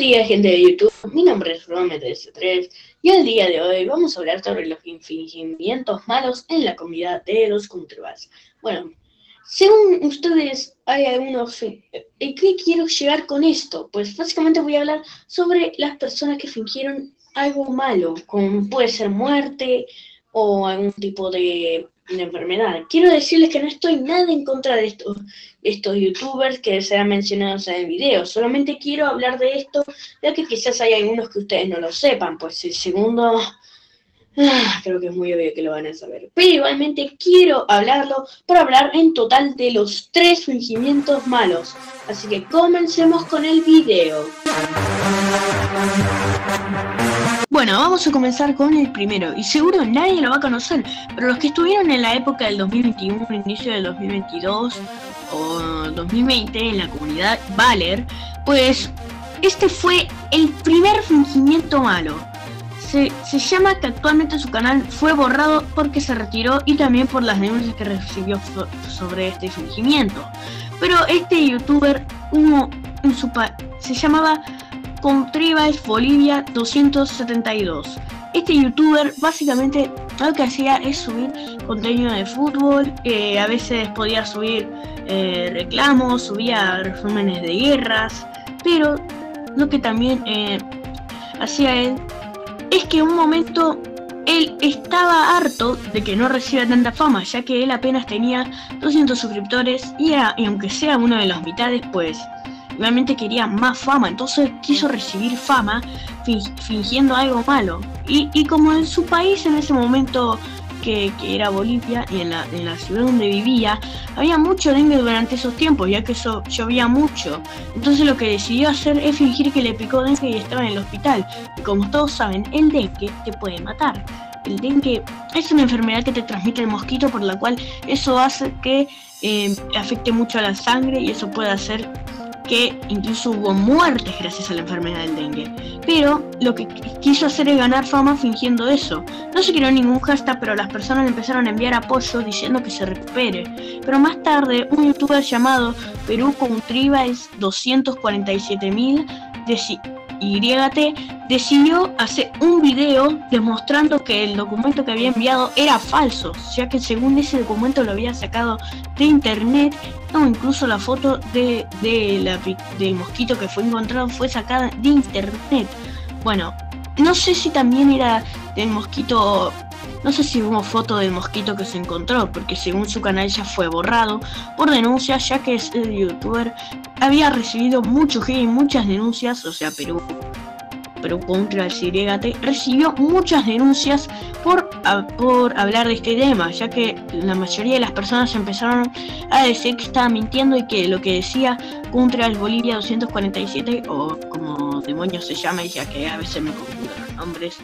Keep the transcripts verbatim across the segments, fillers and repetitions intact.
días, gente de YouTube, mi nombre es Rome trece tres y el día de hoy vamos a hablar sobre los infringimientos malos en la comunidad de los Contras. Bueno, según ustedes hay algunos... ¿Y qué quiero llegar con esto? Pues básicamente voy a hablar sobre las personas que fingieron algo malo, como puede ser muerte o algún tipo de... de enfermedad. Quiero decirles que no estoy nada en contra de estos, estos youtubers que serán mencionados en el video, solamente quiero hablar de esto, ya que quizás hay algunos que ustedes no lo sepan, pues el segundo, ah, creo que es muy obvio que lo van a saber, pero igualmente quiero hablarlo para hablar en total de los tres fingimientos malos, así que comencemos con el video. Bueno, vamos a comenzar con el primero, y seguro nadie lo va a conocer, pero los que estuvieron en la época del dos mil veintiuno, inicio del dos mil veintidós o dos mil veinte en la comunidad Valer, pues este fue el primer fingimiento malo. Se, se llama que actualmente su canal fue borrado porque se retiró y también por las denuncias que recibió sobre este fingimiento. Pero este youtuber uno, en su pa se llamaba Contrivals Bolivia doscientos setenta y dos. Este youtuber básicamente lo que hacía es subir contenido de fútbol, eh, a veces podía subir eh, reclamos, subía resúmenes de guerras, pero lo que también eh, hacía él es que en un momento él estaba harto de que no reciba tanta fama, ya que él apenas tenía doscientos suscriptores y, era, y aunque sea uno de los mitades, pues realmente quería más fama, entonces quiso recibir fama fingiendo algo malo. Y, y como en su país en ese momento, que, que era Bolivia, y en la, en la ciudad donde vivía, había mucho dengue durante esos tiempos, ya que eso llovía mucho. Entonces lo que decidió hacer es fingir que le picó dengue y estaba en el hospital. Y como todos saben, el dengue te puede matar. El dengue es una enfermedad que te transmite el mosquito, por la cual eso hace que eh, afecte mucho a la sangre, y eso puede hacer que incluso hubo muertes gracias a la enfermedad del dengue. Pero lo que quiso hacer es ganar fama fingiendo eso. No se creó ningún hashtag, pero las personas le empezaron a enviar apoyo diciendo que se recupere. Pero más tarde, un youtuber llamado Perú Contrivals doscientos cuarenta y siete mil Y T decidió hacer un video demostrando que el documento que había enviado era falso, ya que según ese documento lo había sacado de internet, o incluso la foto de, de la, del mosquito que fue encontrado fue sacada de internet. Bueno, no sé si también era del mosquito, no sé si hubo foto del mosquito que se encontró, porque según su canal ya fue borrado por denuncias, ya que el youtuber había recibido mucho hate y muchas denuncias, o sea, Perú, Perú contra el Y T recibió muchas denuncias por, a, por hablar de este tema, ya que la mayoría de las personas empezaron a decir que estaba mintiendo y que lo que decía contra el Bolivia doscientos cuarenta y siete, o como demonios se llama, ya que a veces me confundo los nombres,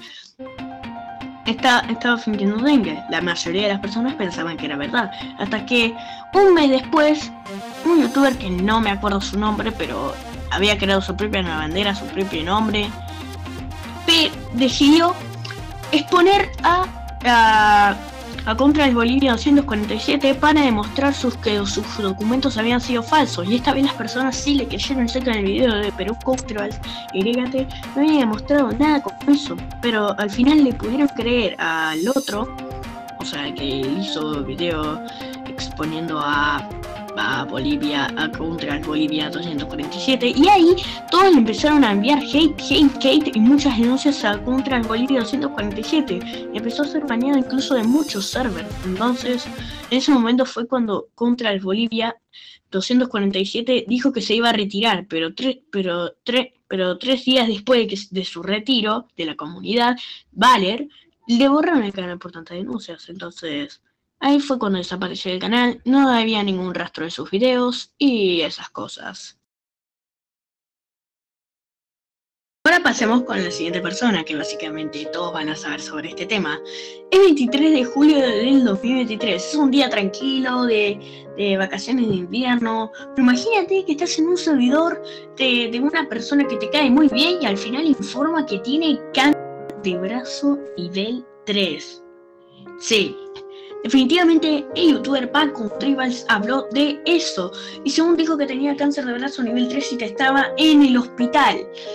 Está, estaba fingiendo dengue. La mayoría de las personas pensaban que era verdad, hasta que un mes después, un youtuber que no me acuerdo su nombre, pero había creado su propia bandera, su propio nombre, decidió exponer a, a, a contra el Bolivia doscientos cuarenta y siete para demostrar sus, que sus documentos habían sido falsos, y esta vez las personas sí le creyeron, ya que en el video de Perú Contrivals Y T no había demostrado nada con eso, pero al final le pudieron creer al otro, o sea, el que hizo el video exponiendo a a Bolivia, a contra el Bolivia doscientos cuarenta y siete, y ahí todos le empezaron a enviar hate, hate, hate y muchas denuncias a contra el Bolivia doscientos cuarenta y siete, y empezó a ser baneado incluso de muchos servers. Entonces en ese momento fue cuando contra el Bolivia doscientos cuarenta y siete dijo que se iba a retirar, pero tres, pero tres, pero tres días después de, que, de su retiro de la comunidad Valer, le borraron el canal por tantas denuncias. Entonces ahí fue cuando desapareció el canal, no había ningún rastro de sus videos y esas cosas. Ahora pasemos con la siguiente persona, que básicamente todos van a saber sobre este tema. Es veintitrés de julio del dos mil veintitrés, es un día tranquilo de, de vacaciones de invierno, pero imagínate que estás en un servidor de, de una persona que te cae muy bien y al final informa que tiene cáncer de brazo nivel tres. Sí. Definitivamente el youtuber Pac Contrivals habló de eso, y según dijo que tenía cáncer de brazo nivel tres y que estaba en el hospital.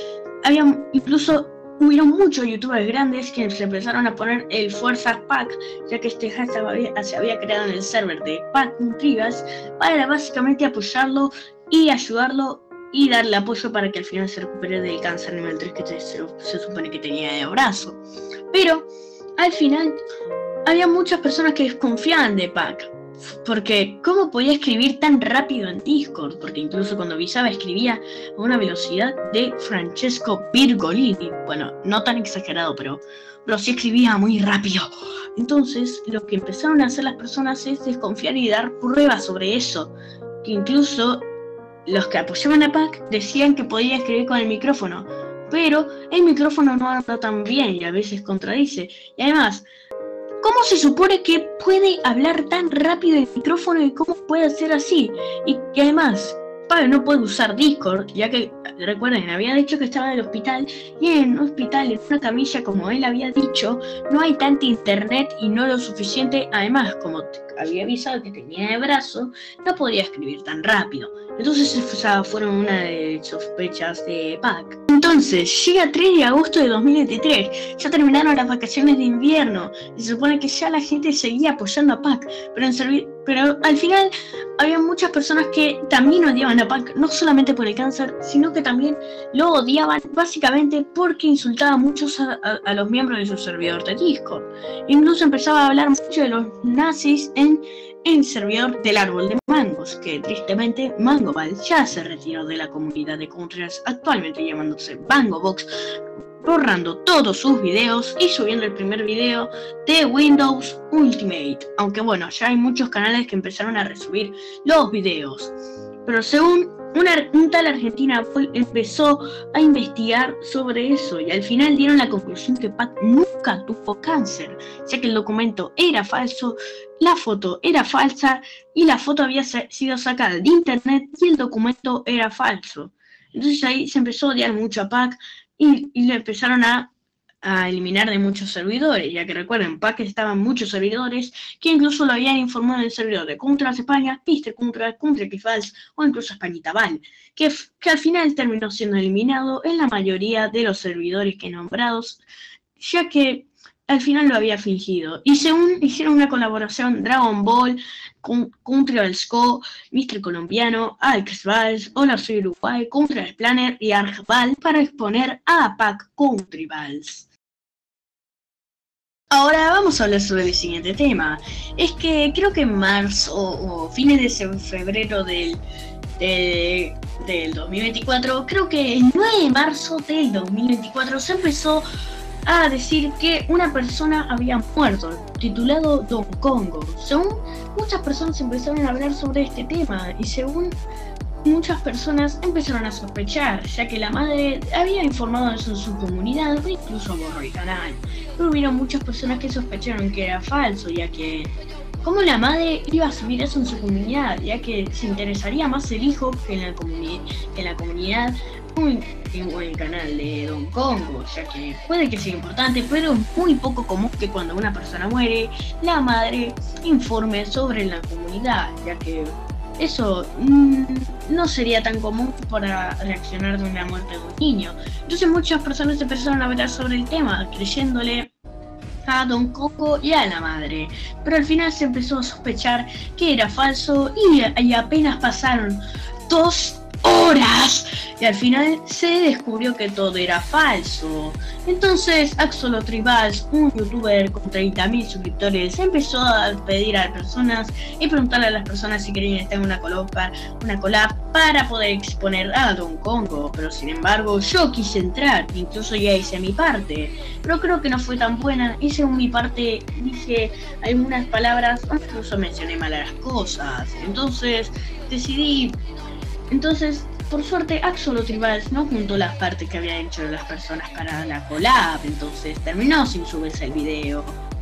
había incluso hubieron muchos youtubers grandes que se empezaron a poner el Fuerzas Pack, ya que este hashtag había, se había creado en el server de Pack Tribals para básicamente apoyarlo y ayudarlo y darle apoyo para que al final se recupere del cáncer nivel tres que se, se supone que tenía de brazo. Pero al final había muchas personas que desconfiaban de Pack, porque ¿cómo podía escribir tan rápido en Discord? Porque incluso cuando avisaba escribía a una velocidad de Francesco Virgolini. Bueno, no tan exagerado, pero, pero sí escribía muy rápido. Entonces lo que empezaron a hacer las personas es desconfiar y dar pruebas sobre eso. Que incluso los que apoyaban a Pack decían que podía escribir con el micrófono, pero el micrófono no habla tan bien y a veces contradice. Y además, ¿cómo se supone que puede hablar tan rápido el micrófono y cómo puede ser así? Y, y además, Pack no puede usar Discord, ya que, recuerden, había dicho que estaba en el hospital, y en un hospital, en una camilla, como él había dicho, no hay tanta internet y no lo suficiente. Además, como había avisado que tenía de brazo, no podía escribir tan rápido. Entonces esas fueron una de las sospechas de Pack. Entonces, llega tres de agosto de dos mil veintitrés, ya terminaron las vacaciones de invierno, y se supone que ya la gente seguía apoyando a Pack, pero, en pero al final había muchas personas que también odiaban a Pack, no solamente por el cáncer, sino que también lo odiaban básicamente porque insultaba mucho a, a, a los miembros de su servidor de Discord. Incluso empezaba a hablar mucho de los nazis en el servidor del árbol de mangos, que tristemente Mangoval ya se retiró de la comunidad de Counter-Strike, actualmente llamándose Mangobox, borrando todos sus videos y subiendo el primer video de Windows Ultimate. Aunque bueno, ya hay muchos canales que empezaron a resubir los videos. Pero según una, un tal Argentina empezó a investigar sobre eso y al final dieron la conclusión que Pack nunca tuvo cáncer, ya que el documento era falso, la foto era falsa y la foto había sido sacada de internet y el documento era falso. Entonces ahí se empezó a odiar mucho a Pack y, y le empezaron a, a eliminar de muchos servidores, ya que recuerden, Pack estaban muchos servidores que incluso lo habían informado en el servidor de Counter España, mister Counter, Counter Tribals o incluso Españita Val, que, que al final terminó siendo eliminado en la mayoría de los servidores que nombrados, ya que al final lo había fingido. Y según hicieron una colaboración Dragon Ball, Counter Co, mister Colombiano, Alex Valls, Hola Soy Uruguay, Counter Planner y Archval para exponer a Pack Country Valls. Ahora vamos a hablar sobre el siguiente tema. Es que creo que en marzo o fines de febrero del, de, del dos mil veinticuatro, creo que el nueve de marzo del dos mil veinticuatro se empezó a decir que una persona había muerto, titulado Don Congo. Según muchas personas empezaron a hablar sobre este tema y según muchas personas empezaron a sospechar, ya que la madre había informado eso en su comunidad o incluso borró el canal. Pero hubieron muchas personas que sospecharon que era falso, ya que ¿cómo la madre iba a subir eso en su comunidad? Ya que se interesaría más el hijo que en la, comuni que en la comunidad muy, en el canal de Don Congo, ya que puede que sea importante, pero es muy poco común que cuando una persona muere, la madre informe sobre la comunidad, ya que eso mmm, no sería tan común para reaccionar de una muerte de un niño. Entonces muchas personas empezaron a hablar sobre el tema, creyéndole a Don Congo y a la madre, pero al final se empezó a sospechar que era falso y, y apenas pasaron dos horas y al final se descubrió que todo era falso. Entonces Axolo Tribals, un youtuber con treinta mil suscriptores, empezó a pedir a las personas y preguntarle a las personas si querían estar en una collab, una collab para poder exponer a Don Congo, pero sin embargo yo quise entrar, incluso ya hice mi parte, pero creo que no fue tan buena y según mi parte dije algunas palabras o incluso mencioné mal las cosas. Entonces decidí Entonces, por suerte, Axolo Tribals no juntó las partes que habían hecho las personas para la collab, entonces terminó sin subirse el video.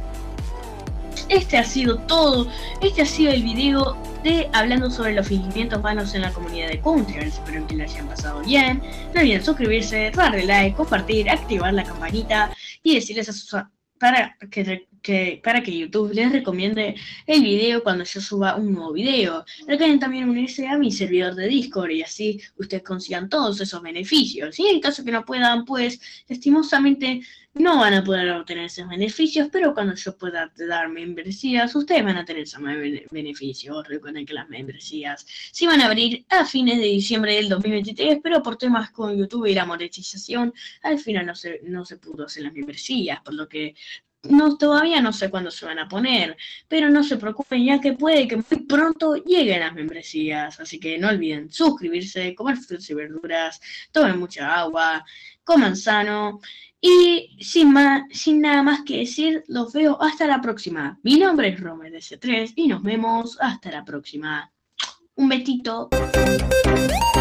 Este ha sido todo, este ha sido el video de hablando sobre los fingimientos vanos en la comunidad de Counter. Espero que les hayan pasado bien. No olviden suscribirse, darle like, compartir, activar la campanita y decirles a sus para que, que, para que YouTube les recomiende el video cuando yo suba un nuevo video. Recuerden también unirse a mi servidor de Discord y así ustedes consigan todos esos beneficios. Y en caso que no puedan, pues lastimosamente no van a poder obtener esos beneficios, pero cuando yo pueda dar membresías, ustedes van a tener esos beneficios. Recuerden que las membresías se van a abrir a fines de diciembre del dos mil veintitrés, pero por temas con YouTube y la monetización, al final no se, no se pudo hacer las membresías, por lo que no, todavía no sé cuándo se van a poner, pero no se preocupen, ya que puede que muy pronto lleguen las membresías. Así que no olviden suscribirse, comer frutas y verduras, tomen mucha agua, coman sano. Y sin, más, sin nada más que decir, los veo hasta la próxima. Mi nombre es Romer de C tres y nos vemos hasta la próxima. Un besito.